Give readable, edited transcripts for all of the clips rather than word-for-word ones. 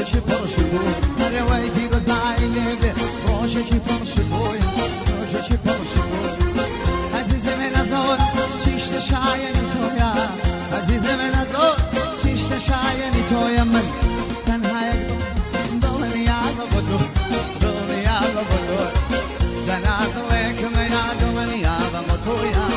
روشکی پرشکوی هر وی پیروز نایلی به روشکی پرشکوی روشکی پرشکوی عزیز من از آن چیشت شایانی تویا عزیز من از آن چیشت شایانی تویا من تنها یک دل نیاز با تو دل نیاز با تو زنات لیکم یاد من نیاز با تویا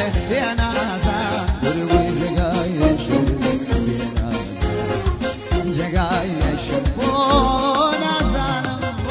يا نازا وروي جاي يشوف يا نازا جاي يشوف نازا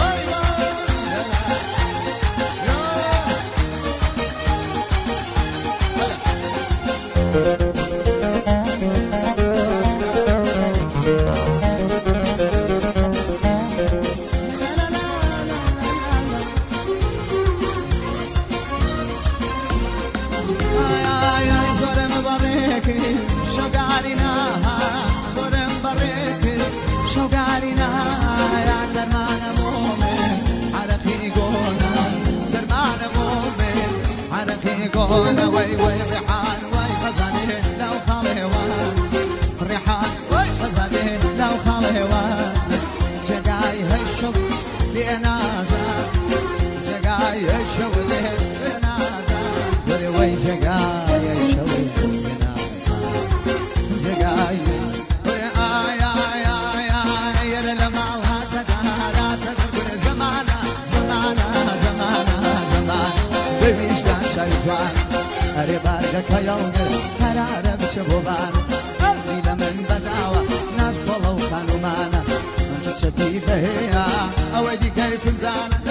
قونا وي وي ريحان وي خزانه لو خالهوان ريحان وي خزانه لو خالهوان جاي هالشوق لنازا جاي هالشوق لنازا وي وي جاي هالشوق لنازا جاي وي آي آي آي آي يا لما لا تدبر زمانا زمانا زمانا زمان بوجدان شايفان أري بارك يوم قرار بشبوبان أرمي لمن بداوة ناس فلو كانوا معنا من شبيبه هي أودي كيف مزانا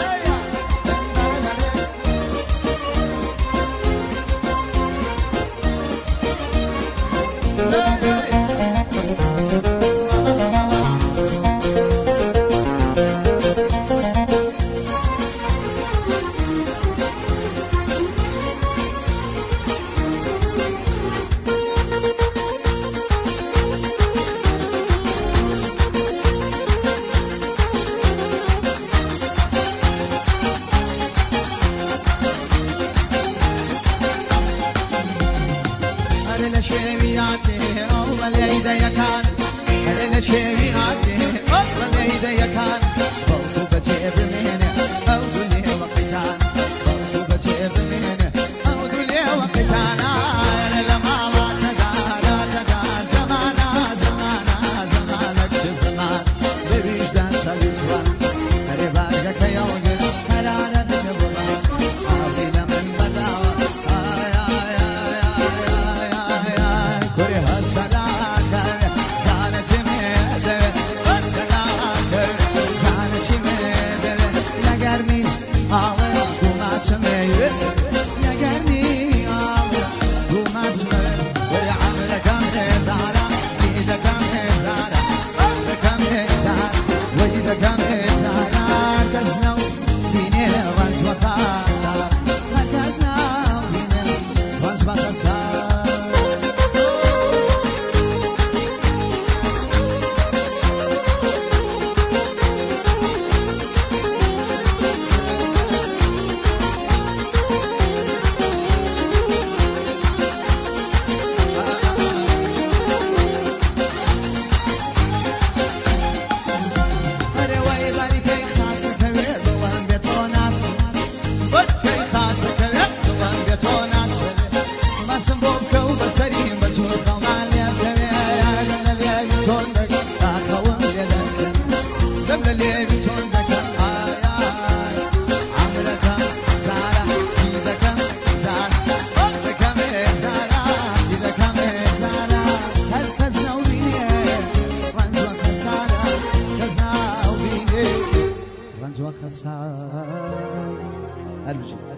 وخسارة